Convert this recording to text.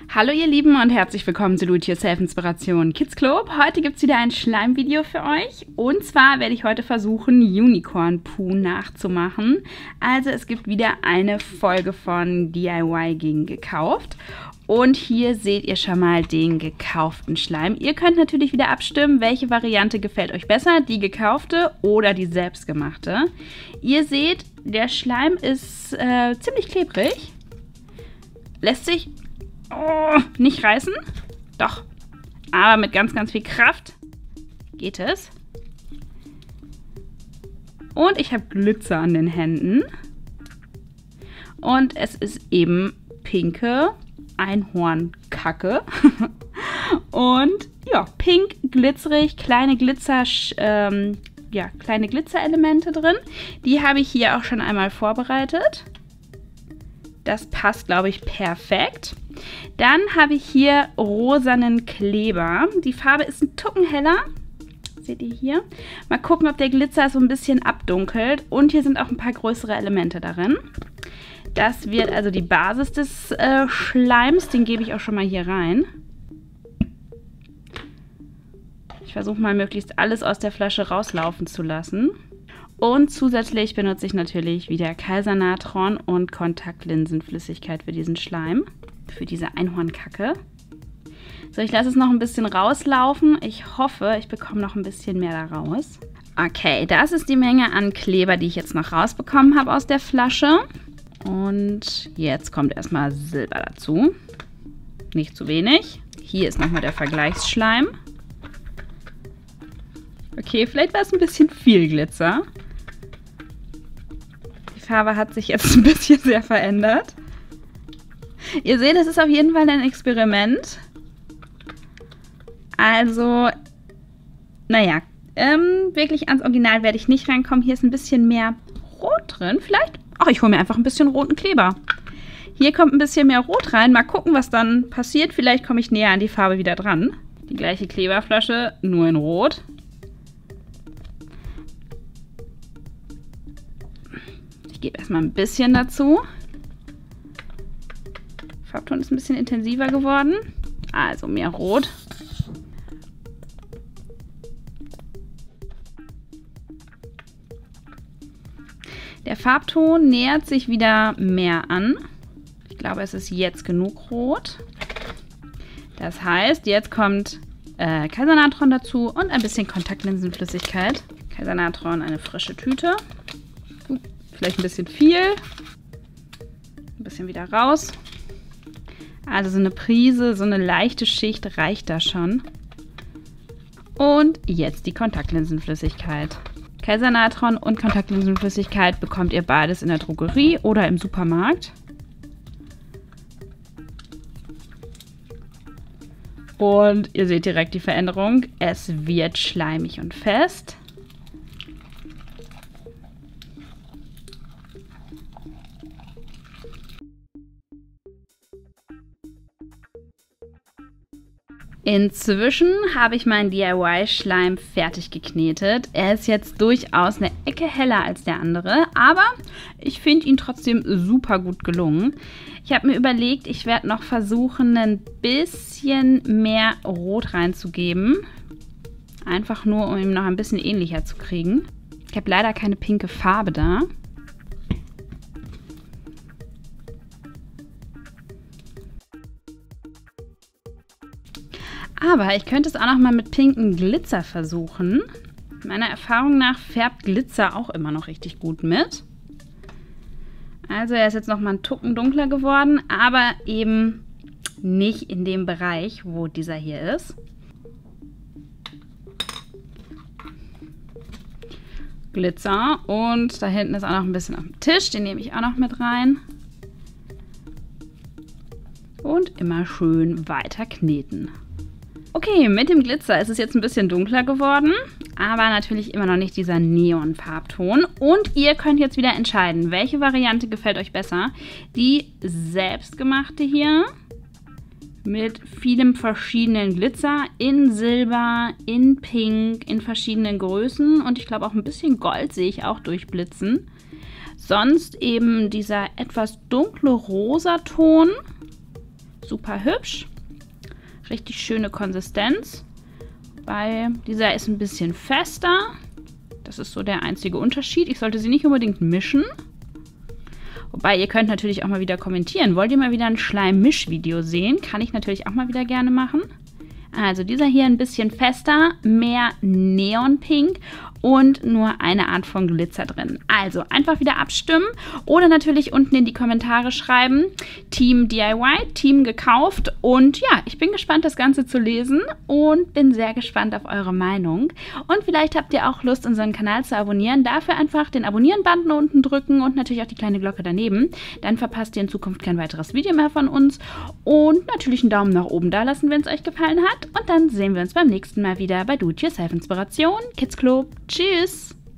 Hallo ihr Lieben und herzlich willkommen zu Do-It-Yourself-Inspiration Kids Club. Heute gibt es wieder ein Schleimvideo für euch. Und zwar werde ich heute versuchen, Unicorn Poo nachzumachen. Also es gibt wieder eine Folge von DIY gegen gekauft. Und hier seht ihr schon mal den gekauften Schleim. Ihr könnt natürlich wieder abstimmen, welche Variante gefällt euch besser, die gekaufte oder die selbstgemachte. Ihr seht, der Schleim ist ziemlich klebrig. Lässt sich nicht reißen. Doch. Aber mit ganz, ganz viel Kraft geht es. Und ich habe Glitzer an den Händen. Und es ist eben pinke Einhornkacke. Und ja, pink, glitzerig, kleine kleine Glitzerelemente drin. Die habe ich hier auch schon einmal vorbereitet. Das passt, glaube ich, perfekt. Dann habe ich hier rosanen Kleber. Die Farbe ist ein Tucken heller. Seht ihr hier? Mal gucken, ob der Glitzer so ein bisschen abdunkelt. Und hier sind auch ein paar größere Elemente darin. Das wird also die Basis des Schleims. Den gebe ich auch schon mal hier rein. Ich versuche mal möglichst alles aus der Flasche rauslaufen zu lassen. Und zusätzlich benutze ich natürlich wieder Kaiser-Natron und Kontaktlinsenflüssigkeit für diesen Schleim, für diese Einhornkacke. So, ich lasse es noch ein bisschen rauslaufen. Ich hoffe, ich bekomme noch ein bisschen mehr da raus. Okay, das ist die Menge an Kleber, die ich jetzt noch rausbekommen habe aus der Flasche. Und jetzt kommt erstmal Silber dazu. Nicht zu wenig. Hier ist nochmal der Vergleichsschleim. Okay, vielleicht war es ein bisschen viel Glitzer. Die Farbe hat sich jetzt ein bisschen sehr verändert. Ihr seht, es ist auf jeden Fall ein Experiment. Also, naja, wirklich ans Original werde ich nicht reinkommen. Hier ist ein bisschen mehr Rot drin. Vielleicht, ach, ich hole mir einfach ein bisschen roten Kleber. Hier kommt ein bisschen mehr Rot rein. Mal gucken, was dann passiert. Vielleicht komme ich näher an die Farbe wieder dran. Die gleiche Kleberflasche, nur in Rot. Ich gebe erstmal ein bisschen dazu. Farbton ist ein bisschen intensiver geworden. Also mehr Rot. Der Farbton nähert sich wieder mehr an. Ich glaube, es ist jetzt genug Rot. Das heißt, jetzt kommt Kaiser-Natron dazu und ein bisschen Kontaktlinsenflüssigkeit. Kaiser-Natron, eine frische Tüte. Vielleicht ein bisschen viel. Ein bisschen wieder raus. Also so eine Prise, so eine leichte Schicht reicht da schon. Und jetzt die Kontaktlinsenflüssigkeit. Kaiser-Natron und Kontaktlinsenflüssigkeit bekommt ihr beides in der Drogerie oder im Supermarkt. Und ihr seht direkt die Veränderung. Es wird schleimig und fest. Inzwischen habe ich meinen DIY-Schleim fertig geknetet. Er ist jetzt durchaus eine Ecke heller als der andere, aber ich finde ihn trotzdem super gut gelungen. Ich habe mir überlegt, ich werde noch versuchen, ein bisschen mehr Rot reinzugeben. Einfach nur, um ihn noch ein bisschen ähnlicher zu kriegen. Ich habe leider keine pinke Farbe da. Aber ich könnte es auch noch mal mit pinken Glitzer versuchen. Meiner Erfahrung nach färbt Glitzer auch immer noch richtig gut mit. Also er ist jetzt noch mal ein Tucken dunkler geworden, aber eben nicht in dem Bereich, wo dieser hier ist. Glitzer und da hinten ist auch noch ein bisschen auf dem Tisch, den nehme ich auch noch mit rein. Und immer schön weiter kneten. Okay, mit dem Glitzer ist es jetzt ein bisschen dunkler geworden, aber natürlich immer noch nicht dieser Neon-Farbton. Und ihr könnt jetzt wieder entscheiden, welche Variante gefällt euch besser. Die selbstgemachte hier mit vielem verschiedenen Glitzer in Silber, in Pink, in verschiedenen Größen und ich glaube auch ein bisschen Gold sehe ich auch durchblitzen. Sonst eben dieser etwas dunkle Rosaton. super hübsch. Richtig schöne Konsistenz. Weil dieser ist ein bisschen fester. Das ist so der einzige Unterschied. Ich sollte sie nicht unbedingt mischen. Wobei, ihr könnt natürlich auch mal wieder kommentieren. Wollt ihr mal wieder ein Schleim-Misch-Video sehen? Kann ich natürlich auch mal wieder gerne machen. Also dieser hier ein bisschen fester, mehr Neonpink und nur eine Art von Glitzer drin. Also einfach wieder abstimmen oder natürlich unten in die Kommentare schreiben, Team DIY, Team gekauft. Und ja, ich bin gespannt, das Ganze zu lesen und bin sehr gespannt auf eure Meinung. Und vielleicht habt ihr auch Lust, unseren Kanal zu abonnieren. Dafür einfach den Abonnieren-Button unten drücken und natürlich auch die kleine Glocke daneben. Dann verpasst ihr in Zukunft kein weiteres Video mehr von uns. Und natürlich einen Daumen nach oben da lassen, wenn es euch gefallen hat. Und dann sehen wir uns beim nächsten Mal wieder bei Do-It-Yourself Inspiration Kids Club. Tschüss!